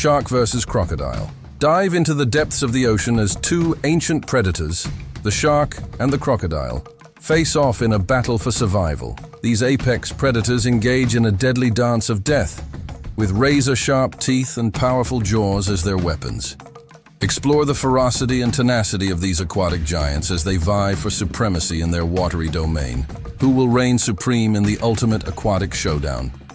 Shark versus crocodile. Dive into the depths of the ocean as two ancient predators, the shark and the crocodile, face off in a battle for survival. These apex predators engage in a deadly dance of death, with razor-sharp teeth and powerful jaws as their weapons. Explore the ferocity and tenacity of these aquatic giants as they vie for supremacy in their watery domain. Who will reign supreme in the ultimate aquatic showdown?